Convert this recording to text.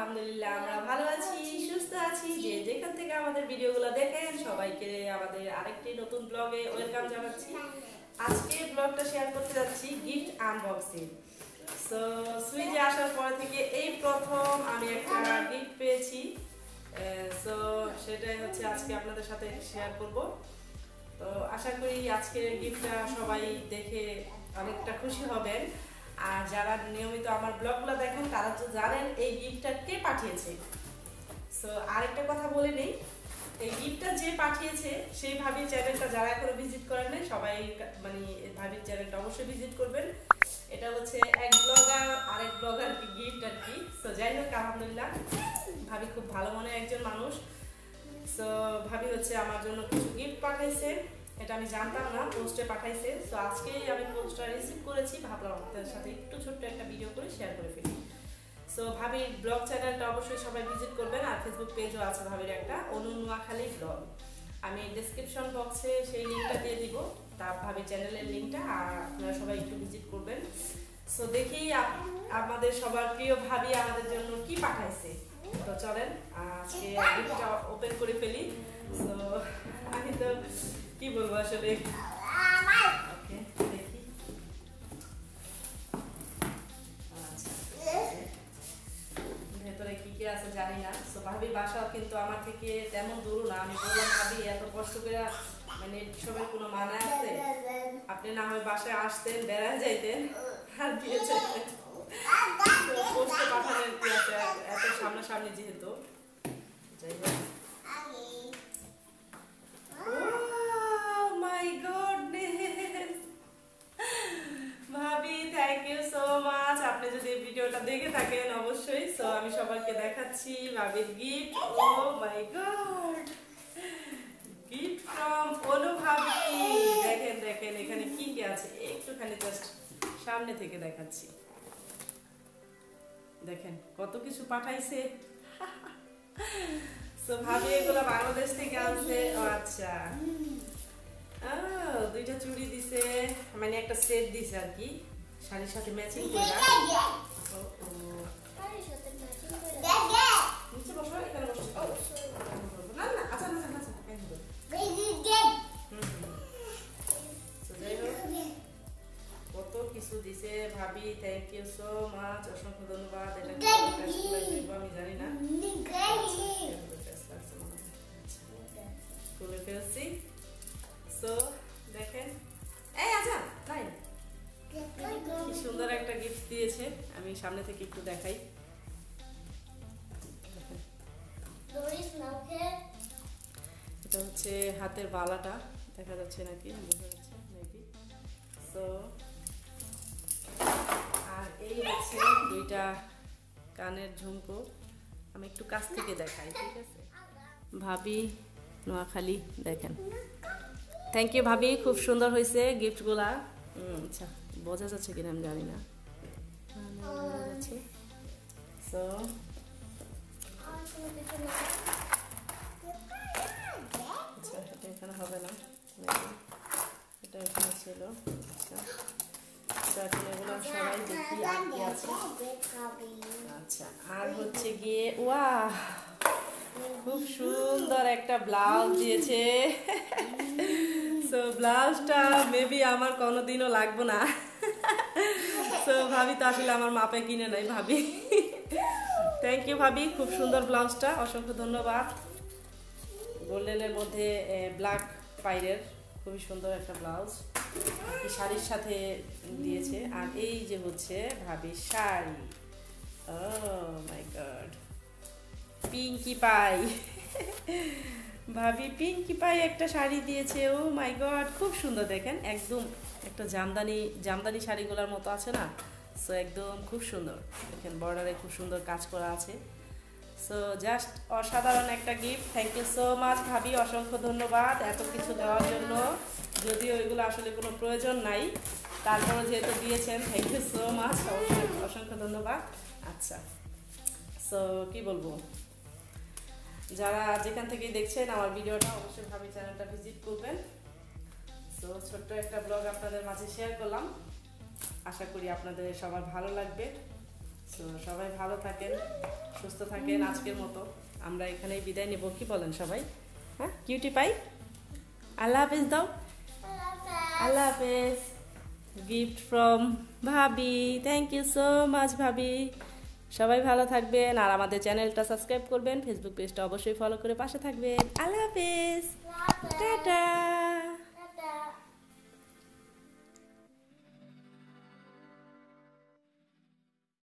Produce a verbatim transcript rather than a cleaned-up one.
আলহামদুলিল্লাহ আমরা ভালো আছি, সুস্থ আছি। যে যেখান থেকে আমাদের ভিডিওগুলো দেখেন সবাইকে আমাদের আরেকটি নতুন ব্লগে ওয়েলকাম জানাচ্ছি। আজকে ব্লগটা শেয়ার করতে যাচ্ছি গিফট আনবক্সিং। সো সুইজে আসার পর থেকে এই প্রথম আমি একটা গিফট পেয়েছি। সো সেটাই হচ্ছে আজকে আপনাদের সাথে শেয়ার করব। তো আশা করি আজকের গিফটটা সবাই দেখে অনেকটা খুশি হবেন। আর যারা নিয়মিত আমার ব্লগগুলো দেখেন তারা তো জানেন এই গিফটটা কে পাঠিয়েছে। সো আরেকটা কথা বলে নেই, এই গিফটটা যে পাঠিয়েছে সেই ভাবির চ্যানেলটা যারা এখনো ভিজিট করেন নাই সবাই মানে ভাবির চ্যানেলটা অবশ্যই ভিজিট করবেন। এটা হচ্ছে এক ব্লগার আরেক ব্লগার গিফট আর কি। সো যাই হোক আলহামদুলিল্লাহ, ভাবি খুব ভালো মনের একজন মানুষ। সো ভাবি হচ্ছে আমার জন্য কিছু গিফট পাঠাইছে, এটা আমি জানতাম না, পোস্টে পাঠাইছে। সো আজকেই আমি পোস্টটা রিসিভ করেছি, ভাবলাম আপনাদের সাথে একটু ছোট্ট একটা ভিডিও করে শেয়ার করে ফেলি। সো ভাবির ব্লগ চ্যানেলটা অবশ্যই সবাই ভিজিট করবেন, আর ফেসবুক পেজও আছে ভাবির একটা, অনু নোয়াখালী ব্লগ। আমি ডেসক্রিপশন বক্সে সেই লিঙ্কটা দিয়ে দিব, তার ভাবির চ্যানেলের লিঙ্কটা, আর আপনারা সবাই একটু ভিজিট করবেন। সো দেখি আমাদের সবার প্রিয় ভাবি আমাদের জন্য কি পাঠাইছে। তো চলেন আজকে গিফটটা ওপেন করে ফেলি। সো আমি তো কি বলবো আসলে, ওকে দেখি। আচ্ছা ভেতরে কি কি আছে জানি না। সো ভাবির বাসাও কিন্তু আমার থেকে তেমন দূর না। আমি বললাম ভাবি এত কষ্ট করে মানে সবের কোনো মানা আছে, আপনি না হয় বাসায় আসতেন, বেড়ায় যাইতেন আর দিয়ে যাইতেন। পোস্টে পাঠানোর কি আছে, এত সামনাসামনি যেহেতু। যাই হোক, ভাবি থ্যাংক ইউ সো মাচ। আপনি যদি ভিডিওটা দেখে থাকেন অবশ্যই। সো আমি সবাইকে দেখাচ্ছি ভাবির gift. Oh my god, gift from Anu ভাবি। দেখেন দেখেন এখানে কি কি আছে, একটুখানি জাস্ট সামনে থেকে দেখাচ্ছি। দেখেন কত কিছু পাঠাইছে। সো ভাবি এগুলো বাংলাদেশ থেকে আনছে। ও আচ্ছা, দুইটা চুড়ি দিছে, মানে একটা সেট দিছে আর কি, শাড়ির সাথে ম্যাচিং করে। নিচে বসো, এখানে বসো। না না আচ্ছা আচ্ছা আচ্ছা, কত কিছু দিছে ভাবি, থ্যাংক ইউ সো মাচ, অসংখ্য ধন্যবাদ। এটা আমি জানি না, খুলে ফেলছি। সো দেখেন, এই আচ্ছা তাই কি সুন্দর একটা গিফট দিয়েছে। আমি সামনে থেকে একটু দেখাই। এটা হচ্ছে হাতের বালাটা, দেখা যাচ্ছে নাকি, বোঝা যাচ্ছে মেবি। সো আর এই হচ্ছে দুইটা কানের ঝুমকো, আমি একটু কাছ থেকে দেখাই, ঠিক আছে। ভাবি নোয়াখালী, দেখেন। থ্যাংক ইউ ভাবি, খুব সুন্দর হয়েছে গিফটগুলা। আচ্ছা বোঝা যাচ্ছে কিনা আমি জানি না, বোঝা যাচ্ছে। সো আচ্ছা এটা এখানে হবে না, এটা এখানে ছিল। আচ্ছা এখন এগুলো সবাই দেখি আর কি আছে। আচ্ছা আর হচ্ছে গিয়ে ওয়া, খুব সুন্দর একটা ব্লাউজ দিয়েছে। সো ব্লাউজটা মেবি আমার কোনোদিনও লাগবে না। সো ভাবি তো আসলে আমার মাপে কিনে নাই ভাবি। থ্যাংক ইউ ভাবি, খুব সুন্দর ব্লাউজটা, অসংখ্য ধন্যবাদ। গোল্ডেনের মধ্যে ব্ল্যাক পাইরের খুবই সুন্দর একটা ব্লাউজ, শাড়ির সাথে দিয়েছে। আর এই যে হচ্ছে ভাবির sari, oh my god, pinky পাই। ভাবি পিঙ্কি পাই একটা শাড়ি দিয়েছে, ও মাই গড খুব সুন্দর। দেখেন একদম একটা জামদানি জামদানি শাড়িগুলোর মতো আছে না, সো একদম খুব সুন্দর। দেখেন বর্ডারে খুব সুন্দর কাজ করা আছে। সো জাস্ট অসাধারণ একটা গিফট। থ্যাংক ইউ সো মাচ ভাবি, অসংখ্য ধন্যবাদ এত কিছু দেওয়ার জন্য। যদিও এগুলো আসলে কোনো প্রয়োজন নাই, তারপরে যেহেতু দিয়েছেন থ্যাংক ইউ সো মাচ, অসংখ্য ধন্যবাদ। আচ্ছা সো কি বলবো, যারা যেখান থেকেই দেখছেন আমার ভিডিওটা অবশ্যই ভাবি চ্যানেলটা ভিজিট করবেন। সো ছোট্ট একটা ব্লগ আপনাদের মাঝে শেয়ার করলাম, আশা করি আপনাদের সবার ভালো লাগবে। তো সবাই ভালো থাকেন, সুস্থ থাকেন। আজকের মতো আমরা এখানেই বিদায় নেব, কি বলেন সবাই? হ্যাঁ, কিউটি পাই, আল্লাহ হাফেজ দাও। আল্লাহ হাফেজ। গিফট ফ্রম ভাবি, থ্যাংক ইউ সো মাচ ভাবি। সবাই ভালো থাকবেন আর আমাদের চ্যানেলটা সাবস্ক্রাইব করবেন, ফেসবুক পেজটা অবশ্যই ফলো করে পাশে থাকবেন। আল্লাহ হাফেজ, টাটা।